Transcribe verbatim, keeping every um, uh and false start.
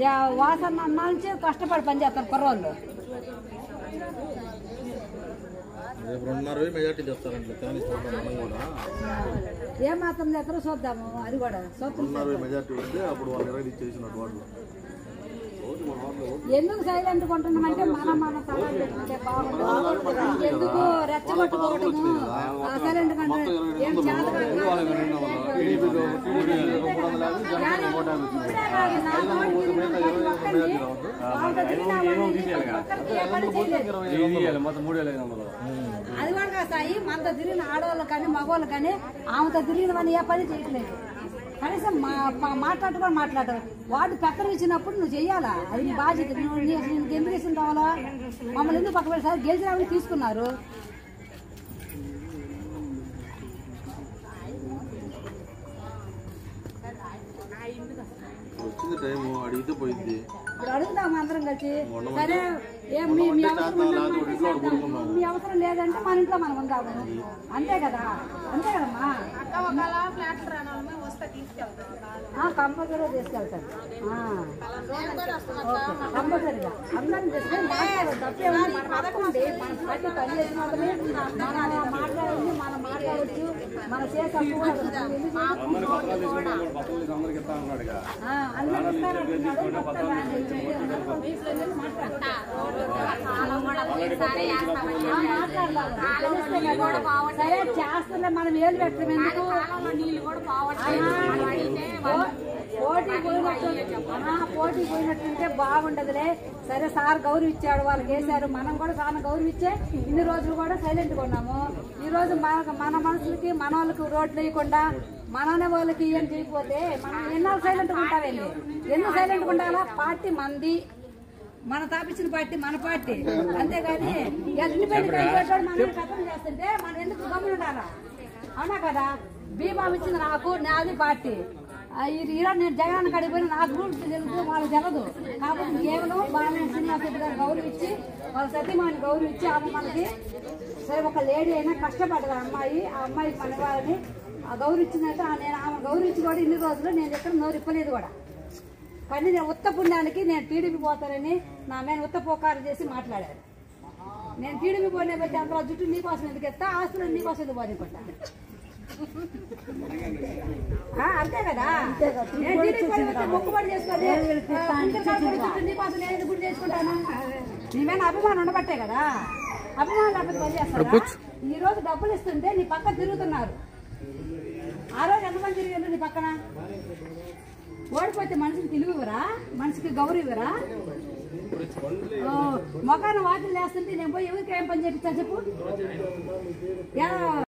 వాసన అన్న నుంచి కష్టపడి పని చేస్తారు కుర్రోళ్ళు. ఏం మాత్రం చేస్తారో చూద్దాము. అది కూడా ఎందుకు సైలెంట్ కొంటున్నామంటే మనం మన సలహా పెట్టుకుంటే బాగుంటుంది. ఎందుకు రెచ్చగొట్టుకోవటము సైలెంట్ కంటే ఏం చేత అది కూడా కాదు సాయి. మనతో తిరిగిన ఆడవాళ్ళు కానీ మగవాళ్ళు కానీ ఆమెతో తిరిగినవని ఏ పని చేయట్లేదు. కనీసం మా మాట్లాడు కూడా మాట్లాడరు. వాడు పక్కన ఇచ్చినప్పుడు నువ్వు చెయ్యాలా, అది నీ బాధ్యత. నువ్వు నీకు ఎందుకు ఇస్తుంది కావాలా? మమ్మల్ని ఎందుకు పక్క పెడతారు? గెలిచిన తీసుకున్నారు. ఇప్పుడు అడుగుతాము అందరం కలిసి. సరే ఏం మీ మీ అవసరం లేదంటే మన ఇంట్లో మనం ఉందాము. అంతే కదా, అంతే కదమ్మా. కంపల్సరీగా తీసుకెళ్తారు. కంపల్సరీగా అందరం తీసుకొని తప్పేముంది. మన పదకొండి మన పట్టి పని చేసిన మాత్రమే మనం మాట్లాడింది మనం మాట్లాడచ్చు. మన చేసి సరే చేస్తుంటే మనం ఏళ్ళు పెట్టడం ఎందుకు? పోటీ పోయినట్టు పోటీ పోయినట్టుంటే బాగుండదులే. సరే సార్ గౌరవ ఇచ్చాడు, వాళ్ళకి వేసారు. మనం కూడా సార్ గౌరవిచ్చే ఇన్ని రోజులు కూడా సైలెంట్గా ఉన్నాము. ఈ రోజు మన మన మనుషులకి మన వాళ్ళకి రోడ్లు వేయకుండా మననే వాళ్ళకి ఏం చేయకపోతే మనం ఎన్నాళ్ళు సైలెంట్గా ఉంటామండి? ఎందుకు సైలెంట్గా ఉండాలా? పార్టీ మంది, మన తాపించిన పార్టీ మన పార్టీ. అంతేగాని ఇండిపెండెంట్ మనం కథం చేస్తుంటే మనం ఎందుకు గమ్మున ఉండాలా? అవునా కదా? బీమా ఇచ్చింది నాకు, నాది పార్టీ. ఈరోజు నేను జగన్ కాడికి పోయిన నా గ్రూప్ తెలుసు, వాళ్ళకి తెలదు. కాబట్టి కేవలం బాగా శ్రీనివాసరెడ్డి గారు గౌరవించి వాళ్ళ సతీమాని గౌరవించి ఆమె మనకి సరే ఒక లేడీ అయినా కష్టపడదు అమ్మాయి. ఆ అమ్మాయికి మన వాళ్ళని గౌరవించినట్టు నేను ఆమె గౌరవించి కూడా ఇన్ని రోజులు నేను ఎక్కడ నోరు ఇప్పలేదు కూడా. కానీ నేను ఉత్త పుణ్యానికి నేను టీడీపీ పోతానని నా మీద ఉత్త పోకారు చేసి మాట్లాడారు. నేను టీడీపీ పోనే పెట్టి అంత జుట్టు నీకోసం ఎందుకు ఎత్తా, ఆస్తులు నీకోసం ఎందుకు పోనీ పట్టా? అంతే కదా. నేను టీడీపీ మొక్కుబడి చేసుకొని నీకోసం నేను ఎందుకు గుడి చేసుకుంటాను? నీ మీద అభిమానం ఉండబట్టే కదా. అభిమానం లేకపోతే పని చేస్తారా? ఈ రోజు డబ్బులు ఇస్తుంటే నీ పక్కన తిరుగుతున్నారు. ఆ రోజు ఎంతమంది తిరిగారు నీ పక్కన? ఓడిపోతే మనిషికి తెలివివరా? మనిషికి గౌరవ ఇవ్వరా? మొఖాన వాకిలు వేస్తుంటే నేను పోయి ఎవరికి ఏం పని చేపిస్తా చెప్పు.